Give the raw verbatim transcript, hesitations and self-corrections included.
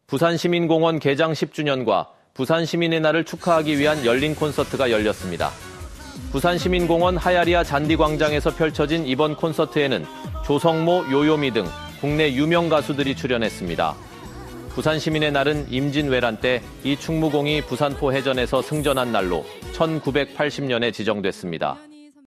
부산시민공원 개장 십 주년과 부산시민의 날을 축하하기 위한 열린 콘서트가 열렸습니다. 부산시민공원 하야리아 잔디광장에서 펼쳐진 이번 콘서트에는 조성모, 요요미 등 국내 유명 가수들이 출연했습니다. 부산시민의 날은 임진왜란 때 이 충무공이 부산포 해전에서 승전한 날로 천구백팔십 년에 지정됐습니다.